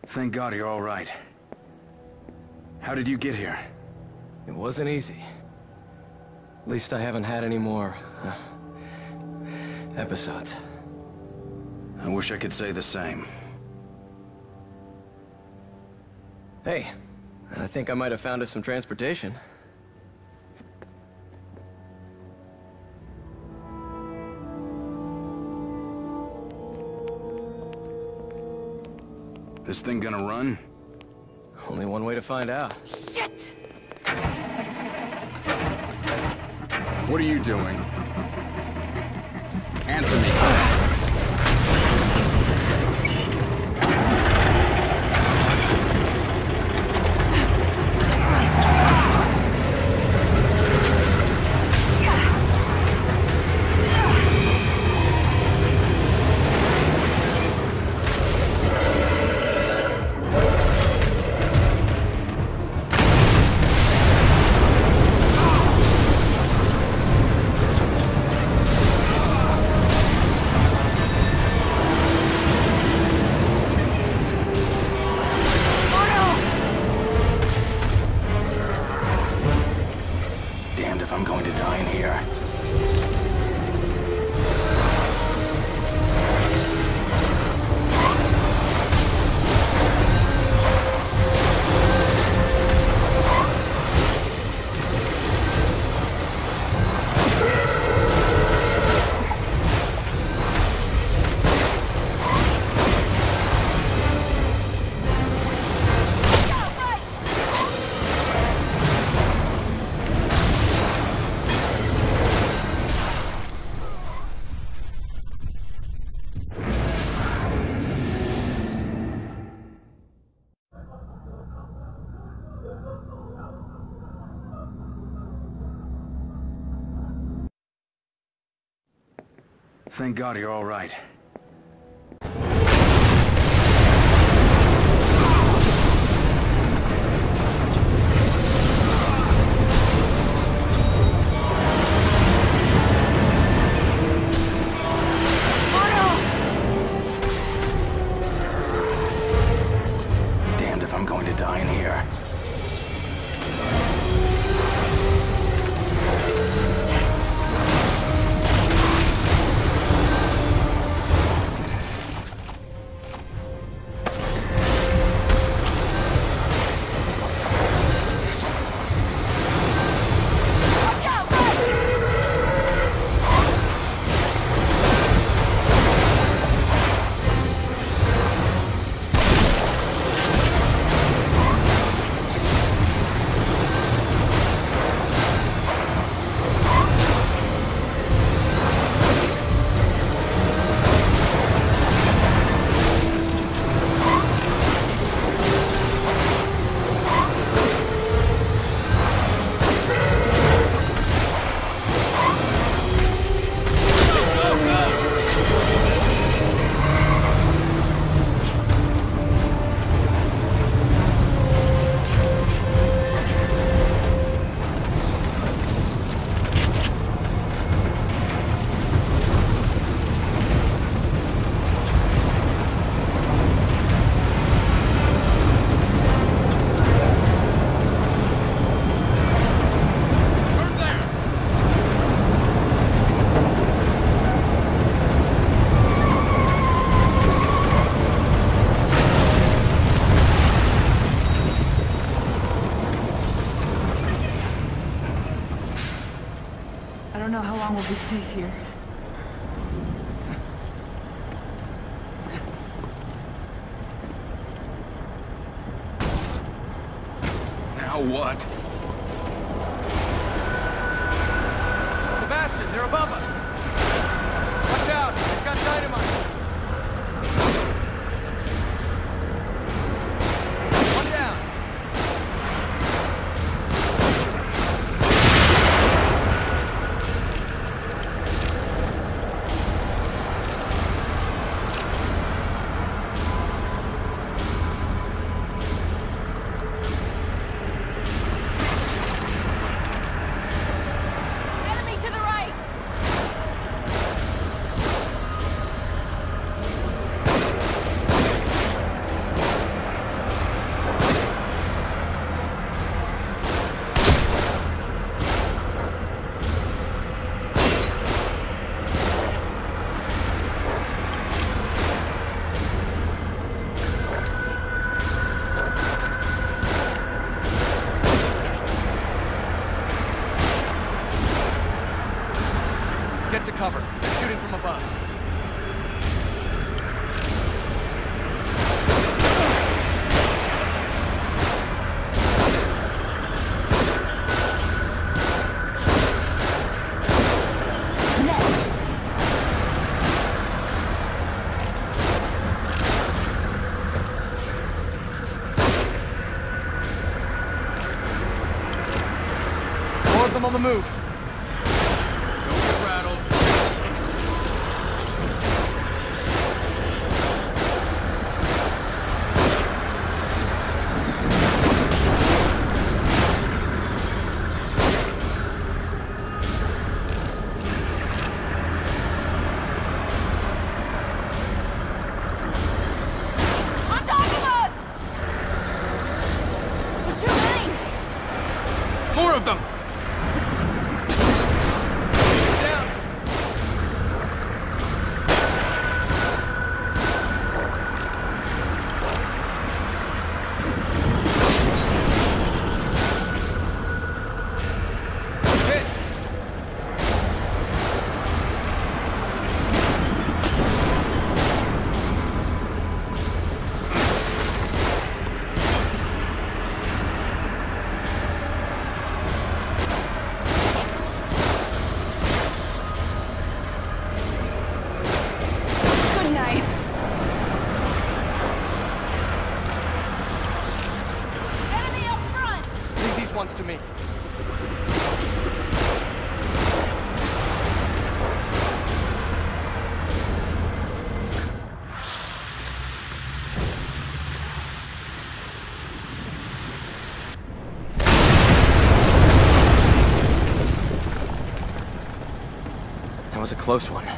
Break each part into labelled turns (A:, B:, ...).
A: Thank God you're all right. How did you get here?
B: It wasn't easy. At least I haven't had any more... episodes.
A: I wish I could say the same.
B: Hey, I think I might have found us some transportation.
A: This thing gonna run?
B: Only one way to find out.
C: Shit!
A: What are you doing? Answer me. If I'm going to die in here. Thank God you're all right. Damned if I'm going to die in here.
C: I don't know how long we'll be safe here.
A: Now what?
B: Sebastian, they're above us! Watch out! They've got dynamite! One down!
C: Enemy to the right!
B: on the move.
A: Don't get rattled.
C: On top of us! There's too many!
A: More of them!
B: Down. Hit.
C: Good night. Enemy up front!
B: Leave these ones to me. That was a close one.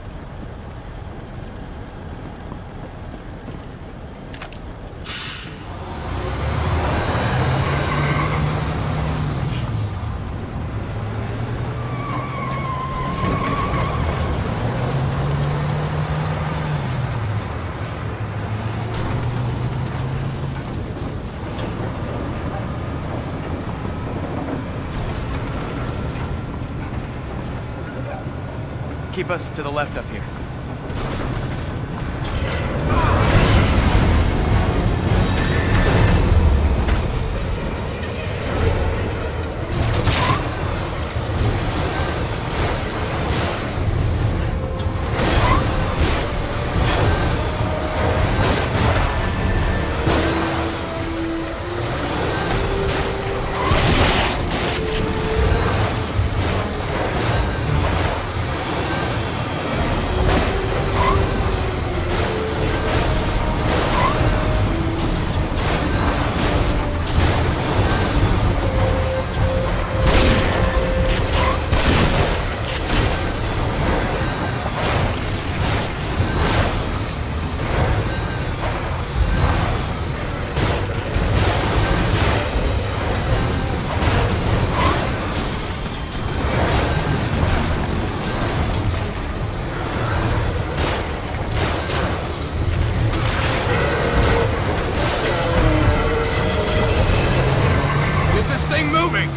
B: Keep us to the left up here.
A: Get this thing moving!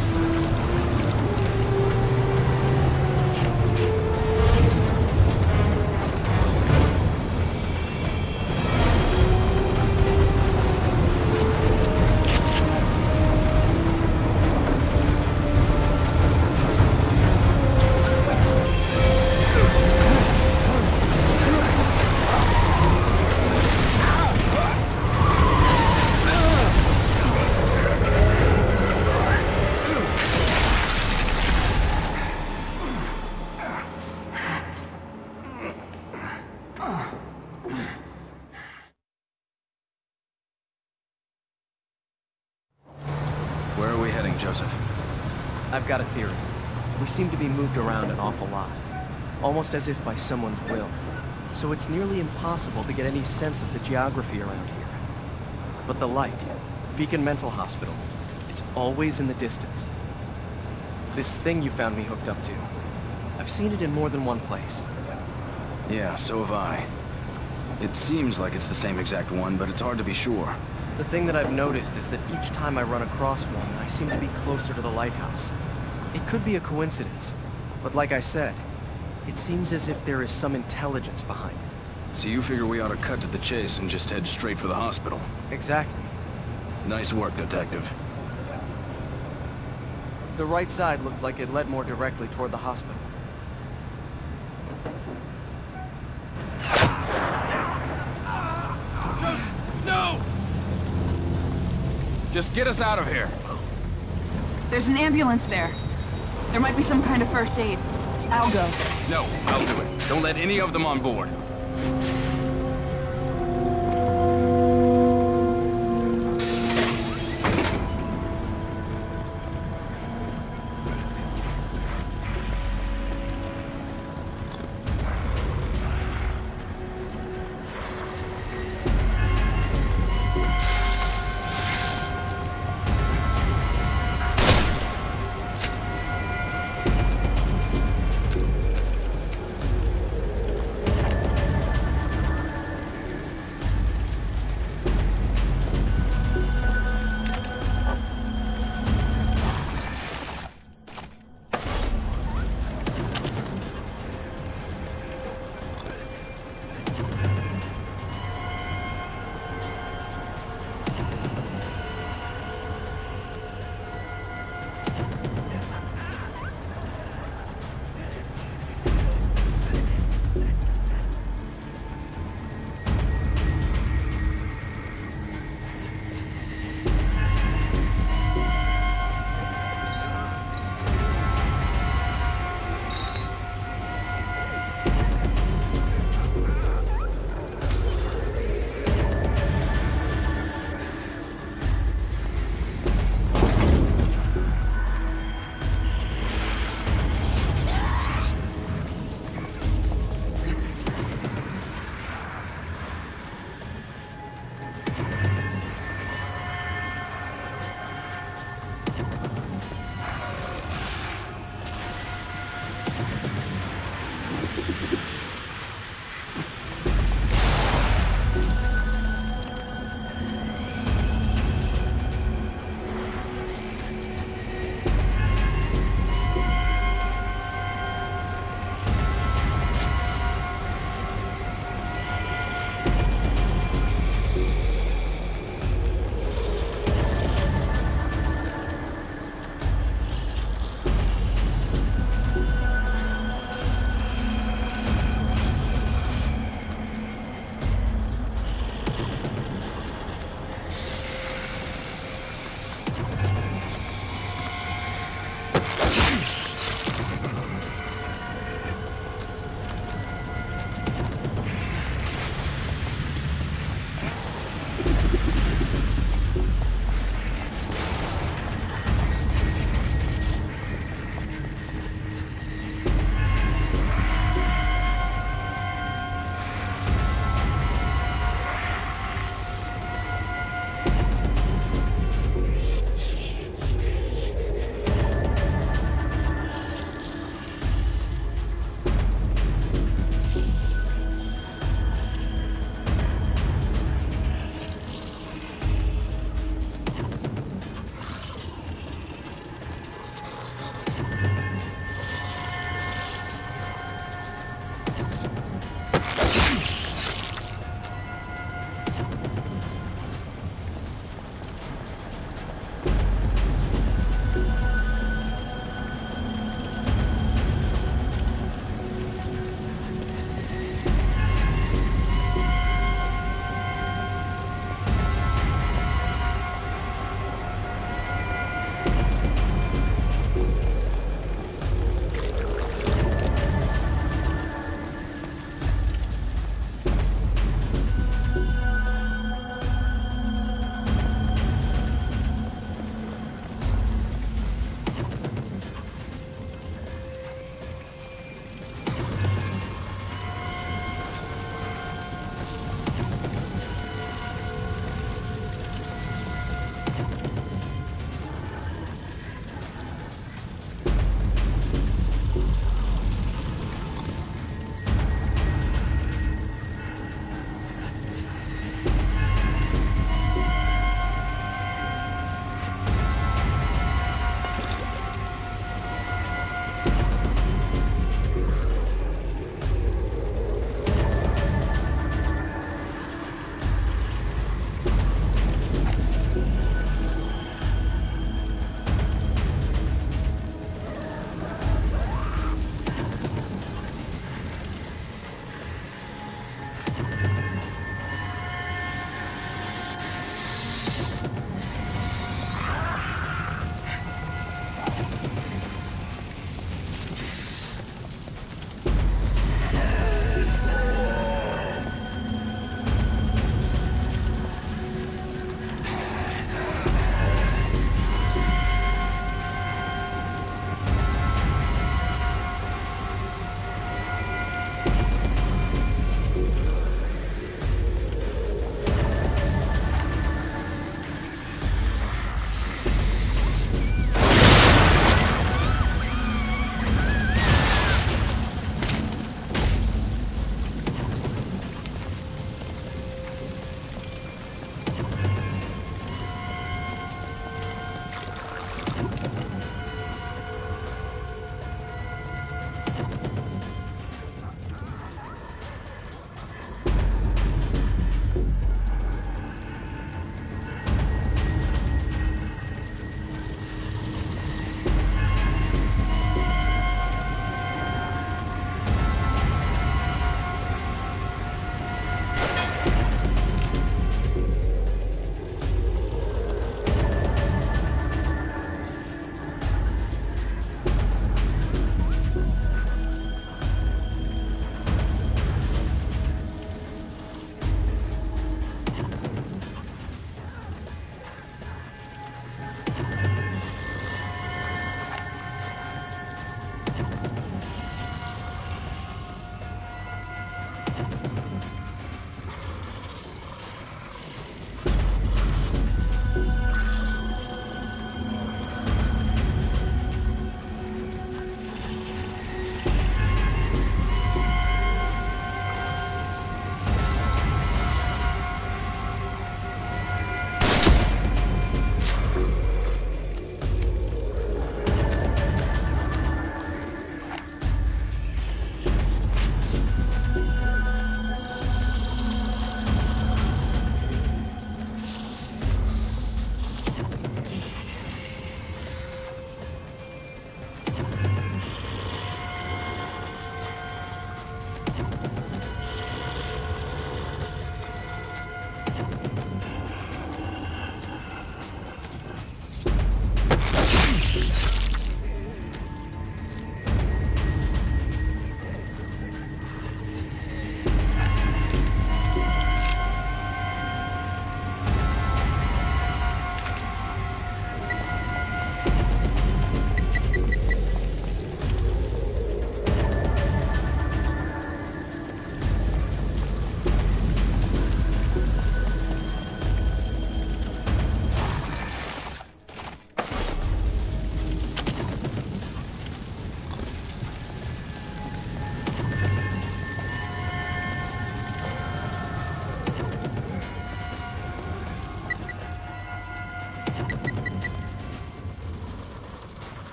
A: Where are we heading, Joseph?
B: I've got a theory. We seem to be moved around an awful lot. Almost as if by someone's will. So it's nearly impossible to get any sense of the geography around here. But the light, Beacon Mental Hospital, it's always in the distance. This thing you found me hooked up to, I've seen it in more than one place.
A: Yeah, so have I. It seems like it's the same exact one, but it's hard to be sure.
B: The thing that I've noticed is that each time I run across one, I seem to be closer to the lighthouse. It could be a coincidence, but like I said, it seems as if there is some intelligence behind it.
A: So you figure we ought to cut to the chase and just head straight for the hospital?
B: Exactly.
A: Nice work, Detective.
B: The right side looked like it led more directly toward the hospital.
A: Joseph, no! Just get us out of here.
C: There's an ambulance there.
D: There might be some kind of first aid. I'll go.
A: No, I'll do it. Don't let any of them on board.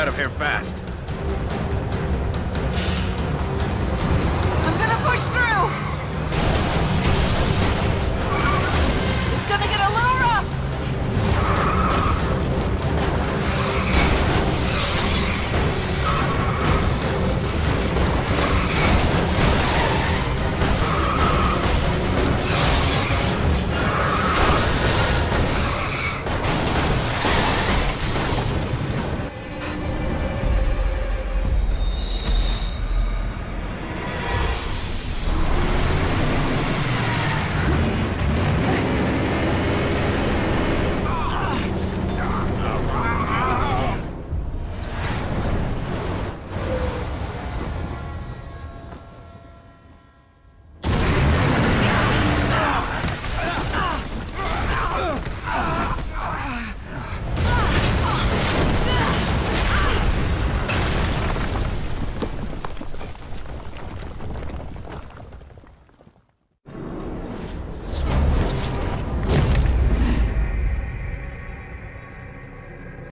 E: out of here fast.